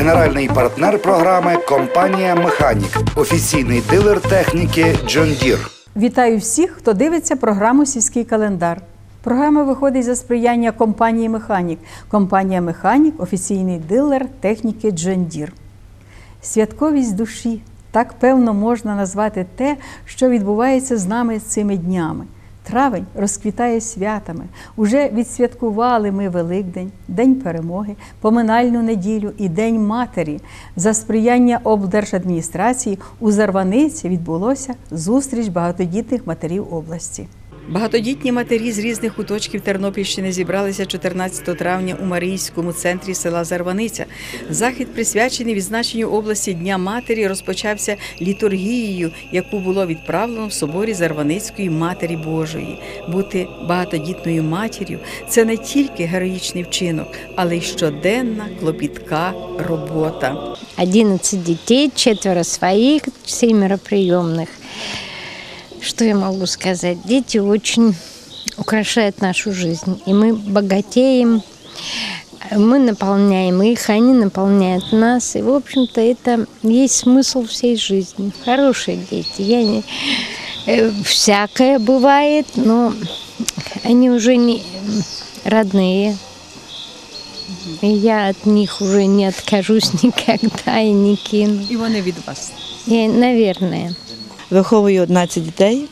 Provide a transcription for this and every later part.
Генеральний партнер програми – компанія «Механік», офіційний дилер техніки John Deere. Вітаю всіх, хто дивиться програму «Сільський календар». Програма виходить за сприяння компанії «Механік». Компанія «Механік» – офіційний дилер техніки John Deere. Святковість душі – так певно можна назвати те, що відбувається з нами цими днями. Травень розквітає святами. Уже відсвяткували ми Великдень, День Перемоги, Поминальну неділю і День Матері. За сприяння облдержадміністрації у Зарваниці відбулося зустріч багатодітних матерів області. Багатодітні матері з різних куточків Тернопільщини зібралися 14 травня у Марійському центрі села Зарваниця. Захід, присвячений відзначенню області Дня Матері, розпочався літургією, яку було відправлено в соборі Зарваницької Матері Божої. Бути багатодітною матір'ю – це не тільки героїчний вчинок, але й щоденна клопітка робота. 11 дітей, 4 своих, 7 приемных. Что я могу сказать? Дети очень украшают нашу жизнь, и мы богатеем, мы наполняем их, они наполняют нас, и, в общем-то, это есть смысл всей жизни. Хорошие дети. Всякое бывает, но они уже не родные, и я от них уже не откажусь никогда и не кину. І вони від вас? Наверное. Виховую 11 дітей.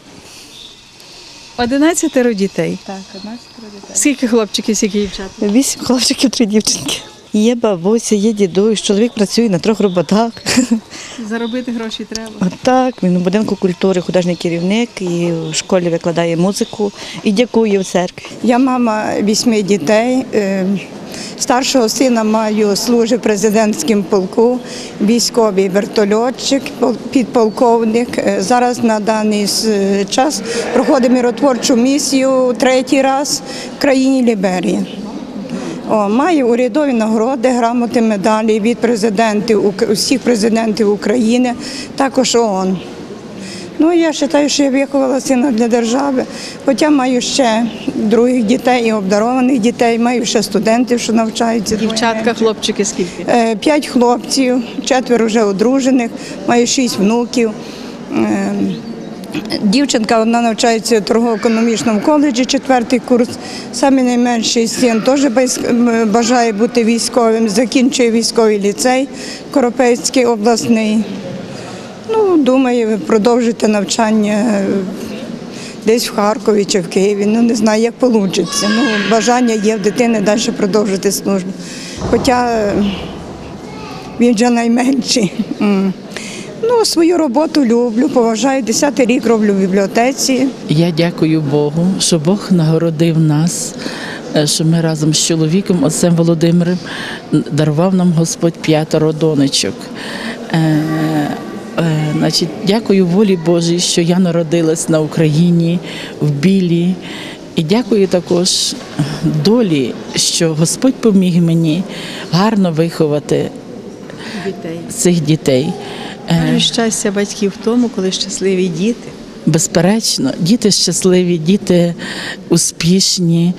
11 дітей? Так, 11 дітей. Скільки хлопчиків, скільки дівчат? 8 хлопчиків, 3 дівчинки. Є бабуся, є дідусь, чоловік працює на 3 роботах. Заробити гроші треба. Так, він у будинку культури, художній керівник, і в школі викладає музику, і дякує в церкві. Я мама 8 дітей. Старшого сина маю, служить в президентському полку, військовий вертольотчик, підполковник. Зараз на даний час проходить миротворчу місію 3-й раз в країні Ліберія. Маю урядові нагороди, грамоти, медалі від усіх президентів України, також ООН. Я вважаю, що я виховала сина для держави, хоча маю ще других дітей і обдарованих дітей, маю ще студентів, що навчаються. Дівчатка, хлопчики скільки? 5 хлопців, 4 вже одружених, маю 6 внуків. Дівчинка одна навчається в торгово-економічному коледжі, 4-й курс. Самий найменший син теж бажає бути військовим, закінчує військовий ліцей Коропецький обласний. Думаю, продовжити навчання десь в Харкові чи в Києві. Не знаю, як вийде. Бажання є в дитини далі продовжити службу. Хоча він вже найменший. Свою роботу люблю, поважаю. 10-й рік роблю в бібліотеці. Я дякую Богу, що Бог нагородив нас, що ми разом з чоловіком, отцем Володимиром, дарував нам Господь 5 донечок. Дякую волі Божій, що я народилась на Україні, в Білі. І дякую також долі, що Господь поміг мені гарно виховати цих дітей. Щастя батьків в тому, коли щасливі діти. Безперечно, діти щасливі, діти успішні.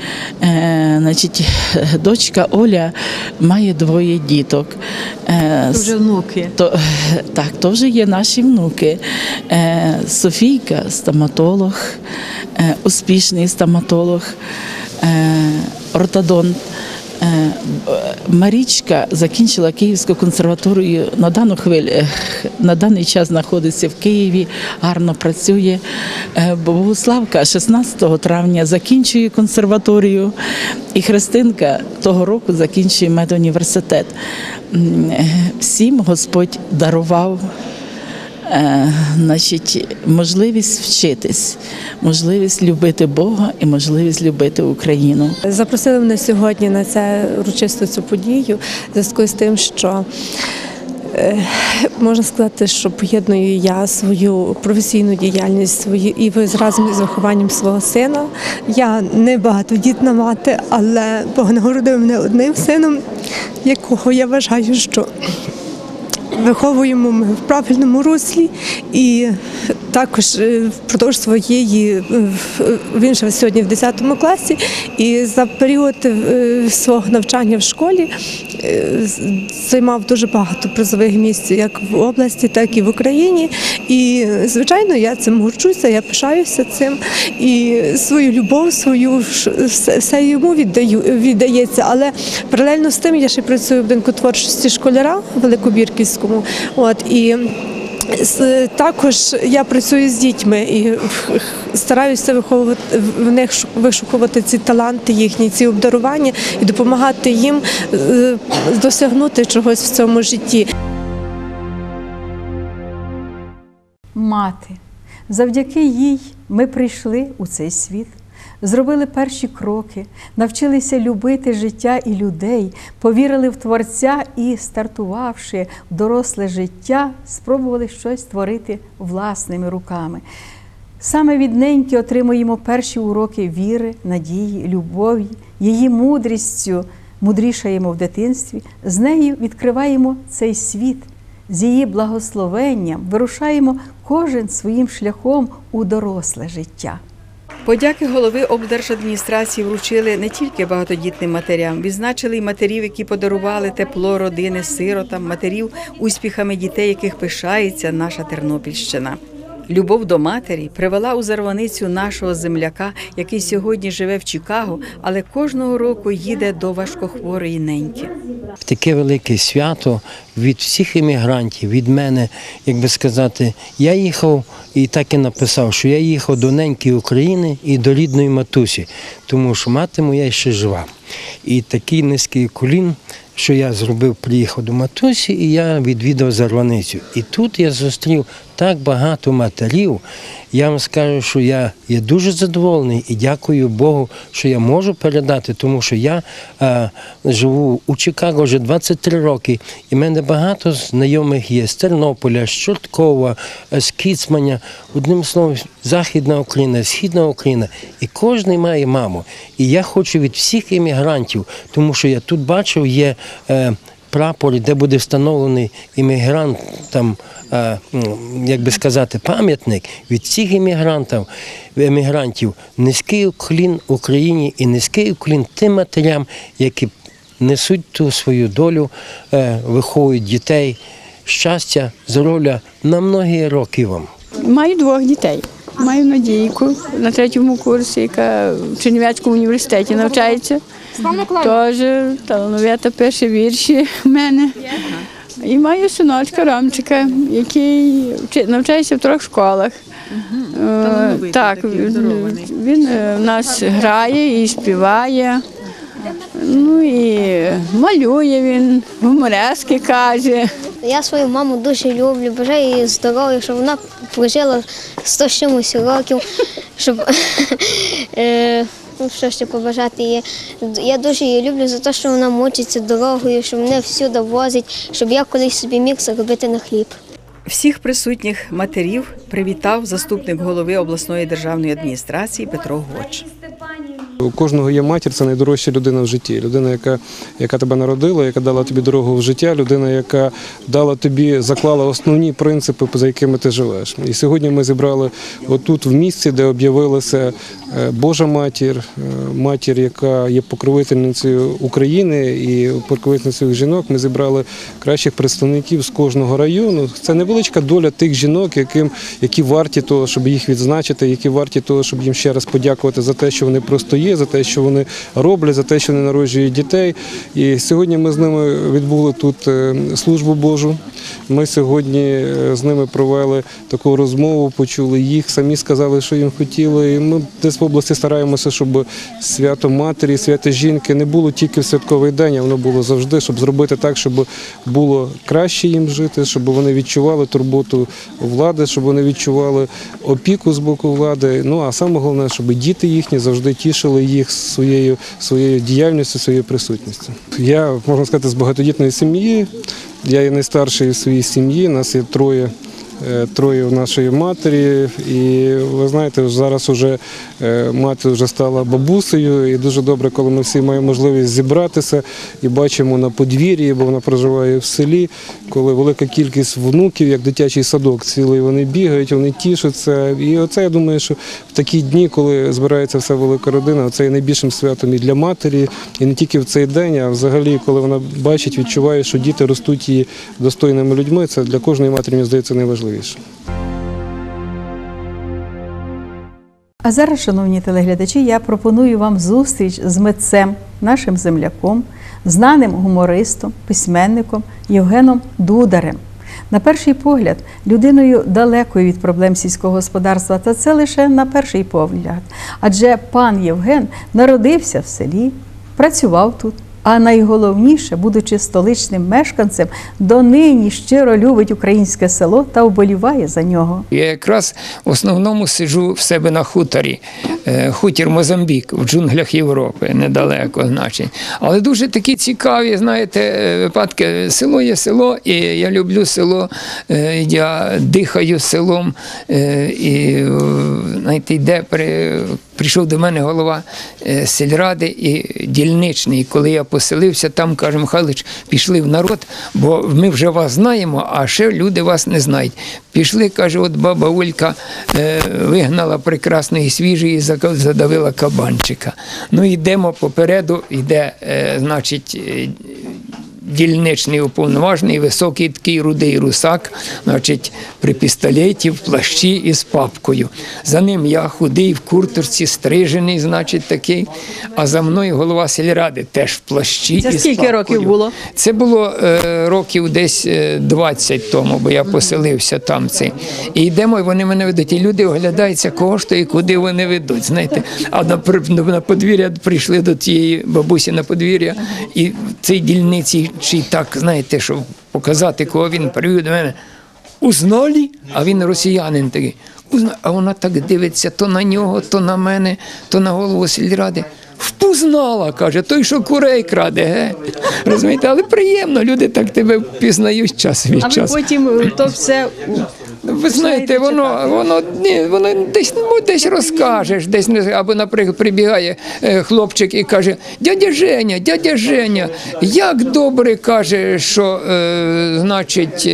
Дочка Оля має 2 діток. Це вже внуки. Так, то вже є наші внуки. Софійка – стоматолог, успішний стоматолог, ортодонт. Марічка закінчила Київську консерваторію, на даний час знаходиться в Києві, гарно працює. Богославка 16 травня закінчує консерваторію, і Христинка того року закінчує медуніверситет. Всім Господь дарував можливість вчитись, можливість любити Бога і можливість любити Україну. Запросили мене сьогодні на урочисту цю подію в зв'язку з тим, що можна сказати, що поєдную я свою професійну діяльність і разом із вихованням свого сина. Я не багатодітна мати, але Бог нагородив мене одним сином, якого я вважаю, що виховуємо ми в правильному руслі, і також впродовж своєї, він же сьогодні в 10 класі, і за період свого навчання в школі займав дуже багато призових місць як в області, так і в Україні. І, звичайно, я цим горджуся, я пишаюся цим. І свою любов, все йому віддається. Але паралельно з тим я ще працюю в будинку творчості школяра в Великобірківському. І також я працюю з дітьми і стараюся виховувати в них, вишукувати ці таланти їхні, ці обдарування і допомагати їм досягнути чогось в цьому житті. Мати. Завдяки їй ми прийшли у цей світ, зробили перші кроки, навчилися любити життя і людей, повірили в Творця і, стартувавши в доросле життя, спробували щось створити власними руками. Саме від неньки отримуємо перші уроки віри, надії, любові, її мудрістю мудрішаємо в дитинстві, з нею відкриваємо цей світ, з її благословенням вирушаємо кожен своїм шляхом у доросле життя. Подяки голови облдержадміністрації вручили не тільки багатодітним матерям, відзначили й матерів, які подарували тепло родини сиротам, матерів, успіхами дітей, яких пишається наша Тернопільщина. Любов до матері привела у Зарваницю нашого земляка, який сьогодні живе в Чикаго, але кожного року їде до важкохворої неньки. Таке велике свято від всіх емігрантів, від мене, як би сказати, я їхав і так і написав, що я їхав до неньки України і до рідної матусі, тому що мати моя ще жива. І такий низький уклін, що я зробив, приїхав до матусі і я відвідав Зарваницю. І тут я зустрів так багато матерів. Я вам скажу, що я є дуже задоволений і дякую Богу, що я можу передати, тому що я живу у Чикаго вже 23 роки, і в мене багато знайомих є з Тернополя, з Чорткова, з Кіцманя, одним словом, Західна Україна, Східна Україна, і кожен має маму. І я хочу від всіх емігрантів, тому що я тут бачив, є прапор, де буде встановлений іммігрантам, як би сказати, пам'ятник від всіх емігрантів. Низький уклін Україні і низький уклін тим матерям, які несуть ту свою долю, виховують дітей, щастя, здоров'я на многі роки вам. Маю 2 дітей. Маю Надійку на 3-му курсі, яка в Чернівецькому університеті навчається. Теж талановита, пише вірші в мене. І маю синочка Ромчика, який навчається в 3 школах. Так, він у нас грає і співає. Ну і малює він, гуморески каже. Я свою маму дуже люблю, бажаю їй здоров'я, щоб вона прожила 100 з чимось років, щоб що ще побажати їй. Я дуже її люблю за те, що вона мучиться дорогою, що мене всюди возить, щоб я колись собі міг заробити на хліб. Всіх присутніх матерів привітав заступник голови обласної державної адміністрації Петро Гоч. У кожного є матір, це найдорожча людина в житті. Людина, яка тебе народила, яка дала тобі дорогу в життя, людина, яка дала тобі, заклала основні принципи, за якими ти живеш. І сьогодні ми зібрали отут в місці, де об'явилася Божа матір, матір, яка є покровительницею України і покровительницею жінок. Ми зібрали кращих представників з кожного району. Це невеличка доля тих жінок, які варті того, щоб їх відзначити, які варті того, щоб їм ще раз подякувати за те, що вони просто є, за те, що вони роблять, за те, що вони народжують дітей. І сьогодні ми з ними відбули тут службу Божу. Ми сьогодні з ними провели таку розмову, почули їх, самі сказали, що їм хотіли. І ми десь в області стараємося, щоб свято матері, свято жінки не було тільки в святковий день, а воно було завжди, щоб зробити так, щоб було краще їм жити, щоб вони відчували турботу влади, щоб вони відчували опіку з боку влади. Ну, а саме головне, щоб діти їхні завжди тішили їх своєю діяльністю, своєю присутністю. Я, можна сказати, з багатодітної сім'ї. Я є найстарший в своїй сім'ї, нас є 3 троє у нашої матері. І ви знаєте, зараз вже мати вже стала бабусею, і дуже добре, коли ми всі маємо можливість зібратися і бачимо на подвір'ї, бо вона проживає в селі, коли велика кількість внуків, як дитячий садок цілий, вони бігають, вони тішаться. І оце, я думаю, що в такі дні, коли збирається вся велика родина, це є найбільшим святом і для матері, і не тільки в цей день, а взагалі, коли вона бачить, відчуває, що діти ростуть її достойними людьми, це для кожної матері, мені здається, найважливіше. А зараз, шановні телеглядачі, я пропоную вам зустріч з митцем, нашим земляком, знаним гумористом, письменником Євгеном Дударем. На перший погляд, людиною далекою від проблем сільського господарства, та це лише на перший погляд. Адже пан Євген народився в селі, працював тут, а найголовніше, будучи столичним мешканцем, донині щиро любить українське село та вболіває за нього. Я якраз в основному сиджу в себе на хуторі, хутір Мозамбік, в джунглях Європи, недалеко, значить. Але дуже такі цікаві, знаєте, випадки. Село є село, і я люблю село, я дихаю селом, і, знаєте, прийшов до мене голова сільради і дільничний. Коли я поселився, там, каже, Михайлович, пішли в народ, бо ми вже вас знаємо, а ще люди вас не знають. Пішли, каже, от баба Олька вигнала прекрасної свіжої, задавила кабанчика. Ну, йдемо попереду, йде, значить, дільничний уповноважений, високий такий рудий русак, значить, при пістолеті, в плащі і з папкою. За ним я худий, в курточці, стрижений, значить, такий, а за мною голова сільради, теж в плащі і з папкою. Це скільки років було? Це було років десь 20 тому, бо я поселився там. І йдемо, і вони мене ведуть. І люди оглядаються, кого ж то і куди вони ведуть, знаєте. А на подвір'я прийшли до цієї бабусі на подвір'я, і цей дільниці чи так, знаєте, щоб показати, кого він привів до мене. Узнали? А він росіянин такий. А вона так дивиться то на нього, то на мене, то на голову сільради. Впізнала, каже, той, що курей краде, ге? Розумієте, але приємно, люди так тебе впізнають час від часу. А ви потім то все... Ви знаєте, воно десь розкажеш, десь, або, наприклад, прибігає хлопчик і каже, дядя Женя, як добре, каже, що, значить,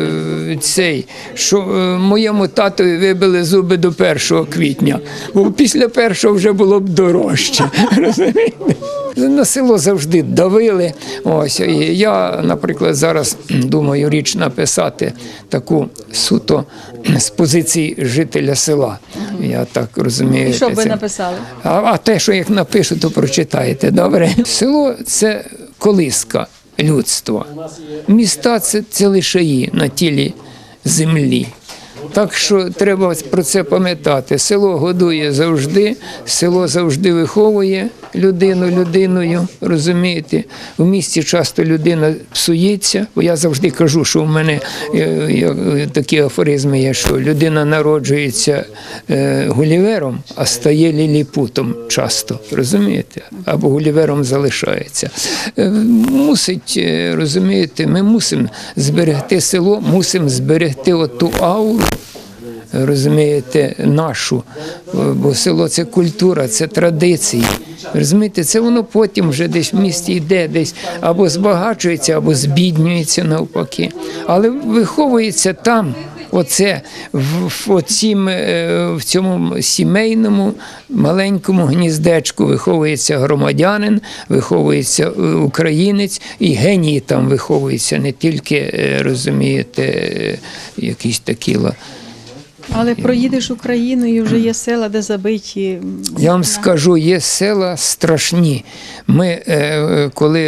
що моєму татові вибили зуби до 1 квітня, бо після 1 вже було б дорожче, розумієте? На село завжди давили. Ось, і я, наприклад, зараз думаю річ написати таку суто з позиції жителя села. Я так розумію. І що б ви написали? А те, що як напишу, то прочитаєте, добре? Село – це колиска людства. Міста – це лишаї на тілі землі. Так що треба про це пам'ятати. Село годує завжди, село завжди виховує людину людиною, розумієте. В місті часто людина псується, бо я завжди кажу, що в мене такі афоризми є, що людина народжується гулівером, а стає ліліпутом часто, розумієте, або гулівером залишається. Мусить, розумієте, ми мусимо зберегти село, мусимо зберегти оту ауру, розумієте, нашу, бо село – це культура, це традиції. Розумієте, це воно потім вже десь в місті йде, десь або збагачується, або збіднюється навпаки. Але виховується там, оце, в цьому сімейному маленькому гніздечку виховується громадянин, виховується українець, і генії там виховуються, не тільки, розумієте, якісь такі. Але проїдеш Україною, вже є села, де забиті. Я вам скажу, є села страшні. Ми, коли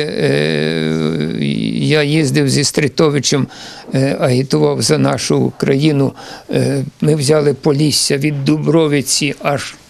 я їздив зі Стритовичем, агітував за нашу країну, ми взяли Полісся від Дубровиці аж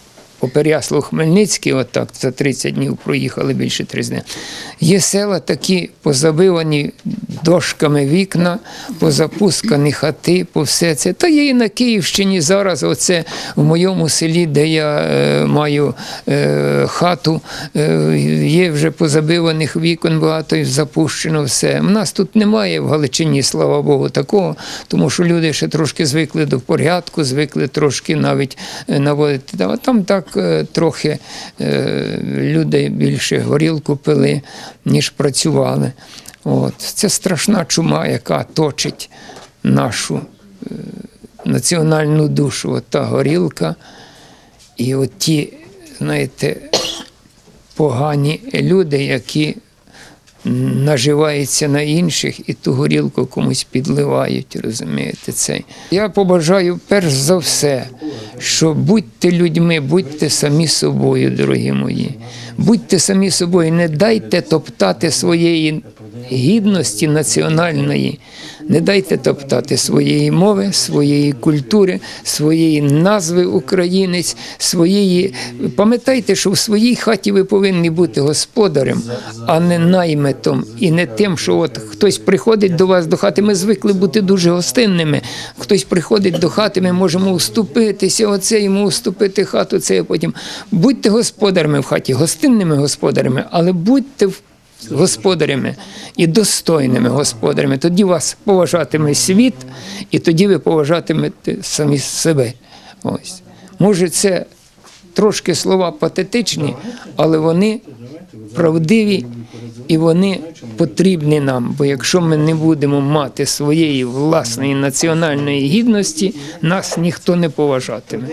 по Переяслав-Хмельницький, отак, за 30 днів проїхали, більше 30 днів. Є села такі позабивані дошками вікна, позапускані хати, по все це. Та є і на Київщині зараз, оце в моєму селі, де я маю хату, є вже позабиваних вікон багато і запущено все. У нас тут немає в Галичині, слава Богу, такого, тому що люди ще трошки звикли до порядку, звикли трошки навіть наводити. А там так трохи люди більше горілку пили, ніж працювали. От. Це страшна чума, яка точить нашу національну душу. От та горілка і от ті, знаєте, погані люди, які наживаються на інших і ту горілку комусь підливають, розумієте, це. Я побажаю перш за все, що будьте людьми, будьте самі собою, дорогі мої. Будьте самі собою, не дайте топтати своєї гідності національної, не дайте топтати своєї мови, своєї культури, своєї назви українець, своєї... Пам'ятайте, що в своїй хаті ви повинні бути господарем, а не наймитом. І не тим, що от хтось приходить до вас до хати, ми звикли бути дуже гостинними. Хтось приходить до хати, ми можемо вступитися, оце йому вступити хату, це потім. Будьте господарями в хаті, гостинними господарями, але будьте господарями і достойними господарями. Тоді вас поважатиме світ, і тоді ви поважатимете самі себе. Ось. Може, це трошки слова патетичні, але вони правдиві і вони потрібні нам. Бо якщо ми не будемо мати своєї власної національної гідності, нас ніхто не поважатиме.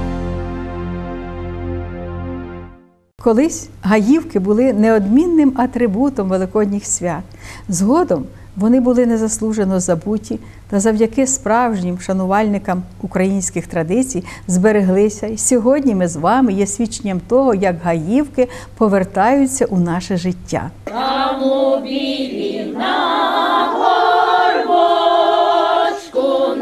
Колись гаївки були неодмінним атрибутом великодніх свят. Згодом вони були незаслужено забуті, та завдяки справжнім шанувальникам українських традицій збереглися. І сьогодні ми з вами є свідченням того, як гаївки повертаються у наше життя. Там у білі на горбочку,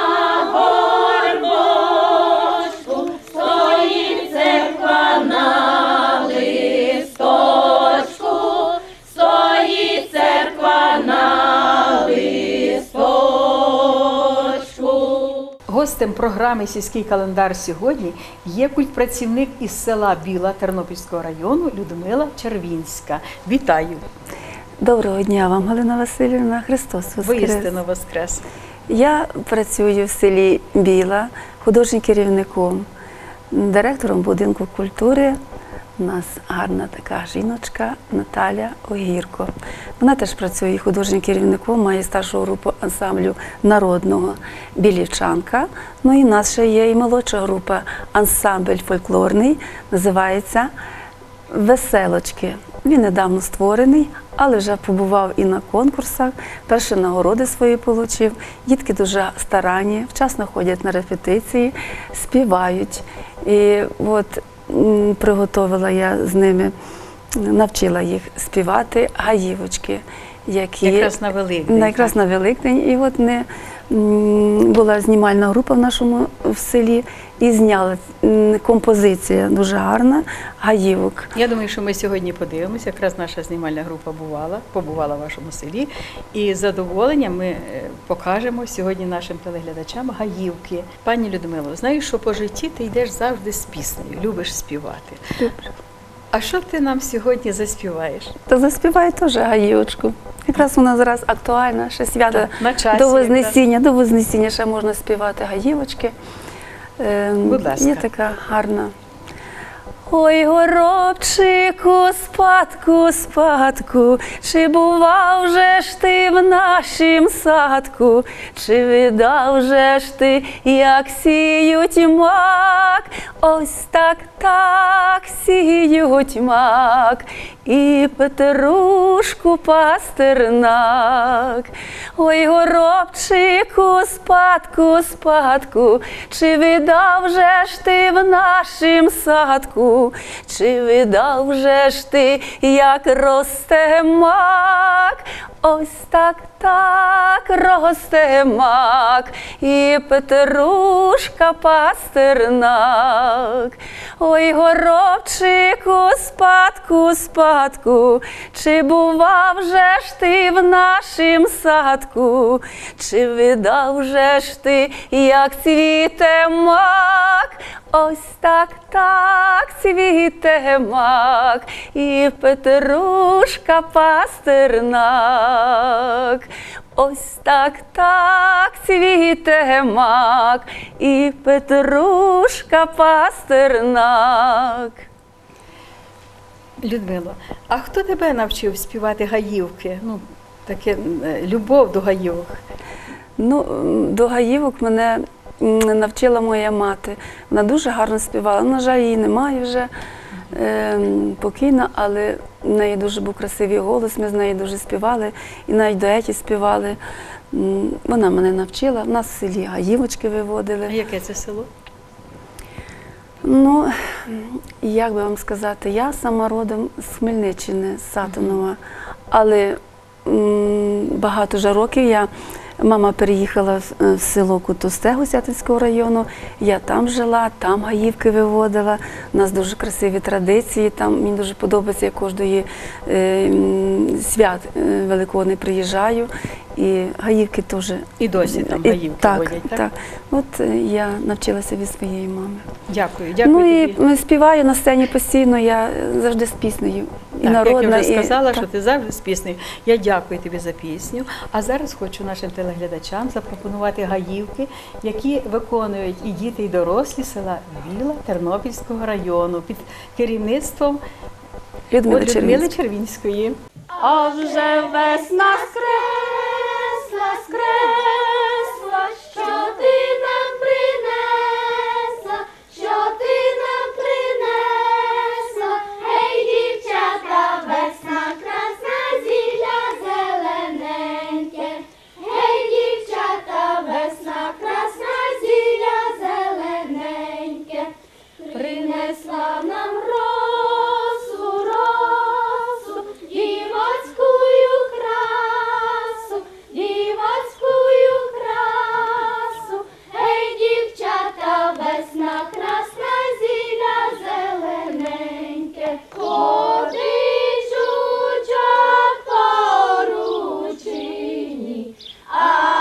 стоїть церква на листочку, стоїть церква на листочку. Гостем програми «Сільський календар» сьогодні є культпрацівник із села Біла Тернопільського району Людмила Червінська. Вітаю! Доброго дня вам, Галина Василівна. Христос воскрес! Воістину воскрес! Я працюю в селі Біла художнім керівником, директором будинку культури. У нас гарна така жіночка Наталя Огірко. Вона теж працює художнім керівником, має старшу групу ансамблю народного «Білівчанка». Ну і в нас ще є і молодша група, ансамбль фольклорний, називається «Веселочки». Він недавно створений, але вже побував і на конкурсах, перші нагороди свої отримав. Дітки дуже старанні, вчасно ходять на репетиції, співають. І от приготувала я з ними, навчила їх співати гаївочки, які якраз на Великдень. Якраз на Великдень. І от була знімальна група в нашому селі і зняла композиція дуже гарна гаївок. Я думаю, що ми сьогодні подивимося. Якраз наша знімальна група побувала в вашому селі. І з задоволенням ми покажемо сьогодні нашим телеглядачам гаївки. Пані Людмило, знаю, що по житті ти йдеш завжди з піснею, любиш співати. Добре. А що ти нам сьогодні заспіваєш? Та заспіваю теж гаївочку. Якраз вона зараз актуальна, ще свято до Вознесіння ще можна співати гаївочки. Будь ласка. Є така гарна. Ой, горобчику, спадку, спадку, чи бував же ж ти в нашім садку, чи видав же ж ти, як сіють мак, ось так, так сіють мак, і петрушку пастернак. Ой, горобчику, спадку, спадку, чи видав же ж ти в нашім садку, чи видав же ж ти, як росте мак, ось так росте мак, і петрушка пастернак. Ой, горобчику, спадку, чи бував же ж ти в нашім садку, чи видав же ж ти, як цвіте мак, ось так цвіте мак, і петрушка пастернак. Ось так цвіте мак, і петрушка пастернак. Людмило, а хто тебе навчив співати гаївки? Ну, таке любов до гаївок. Ну, до гаївок мене навчила моя мати. Вона дуже гарно співала. На жаль, її немає вже, покійна, але в неї дуже був красивий голос, ми з нею дуже співали, і навіть дуеті співали. Вона мене навчила. У нас в селі гаївочки виводили. А яке це село? Ну, як би вам сказати, я сама родом з Хмельниччини, з Сатанова, але багато вже років мама переїхала в село Кутусте Гусятинського району, я там жила, там гаївки виводила, у нас дуже красиві традиції, там мені дуже подобається, я кожної свят Великодний приїжджаю, і гаївки теж. І досі там гаївки водять, так? Так. От я навчилася від своєї мами. Дякую Ну тобі. і співаю на сцені постійно, я завжди з піснею. Так, народна, як я вже сказала, так. що ти завжди з піснею. Я дякую тобі за пісню. А зараз хочу нашим телеглядачам запропонувати гаївки, які виконують і діти, і дорослі села Біла Тернопільського району під керівництвом Людмили Червінської. А вже весна скресла, що ти нам принесла, що ти нам принесла. Гей, дівчата, весна красна, зілля зелененьке. Гей, дівчата, весна красна, зілля зелененьке. Принесла нам росу, дівоцькую красу, дівоцькую красу. Ей, дівчата, весна красна, зілля зелененьке. Ходить жучок по ручині, а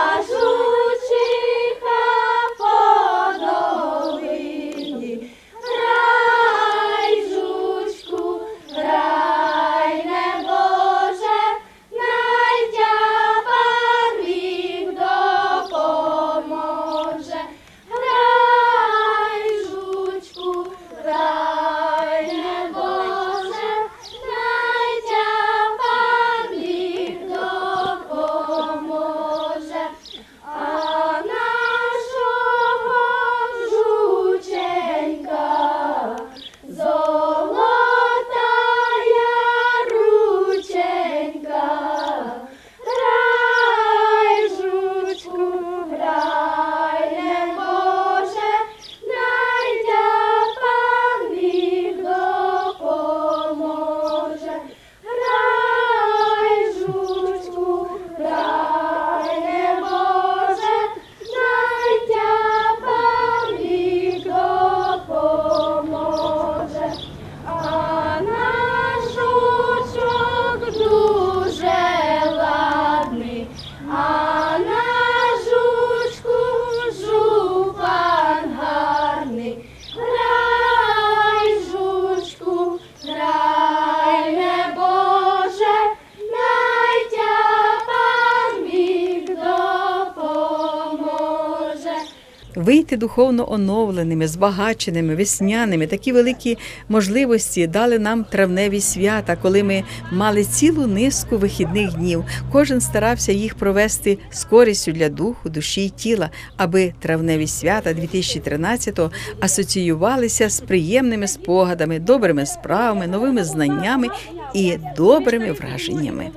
жучиха по долині. Грай, жучку, грай, небоже, найдя-пан-рік допоможе. Грай, жучку, грай, небоже, найдя-пан-рік допоможе. А нашого жученька золотая рученька. Грай, жучку, грай, небоже, найдя-пан-рік допоможе. Грай, жучку, грай, небоже, найдя-пан-рік допоможе. А наш жучок дуже ладний, а наш жучку жупан гарний. Грай, жучку, грай, небоже, найдя-пан-рік допоможе. Вийти духовно оновленими, збагаченими, весняними. Такі великі можливості дали нам травневі свята, коли ми мали цілу низку вихідних днів. Кожен старався їх провести з користю для духу, душі й тіла, аби травневі свята 2013-го асоціювалися з приємними спогадами, добрими справами, новими знаннями і добрими враженнями.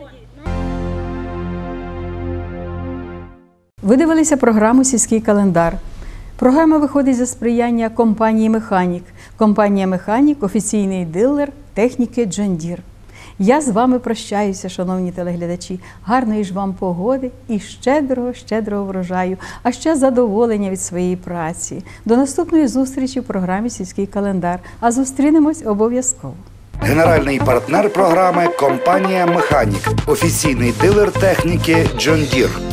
Ви дивилися програму «Сільський календар». Програма виходить за сприяння компанії «Механік». Компанія «Механік» – офіційний дилер техніки John Deere. Я з вами прощаюся, шановні телеглядачі. Гарної ж вам погоди і щедрого врожаю, а ще задоволення від своєї праці. До наступної зустрічі в програмі «Сільський календар». А зустрінемось обов'язково. Генеральний партнер програми – компанія «Механік», офіційний дилер техніки «Джон Дір».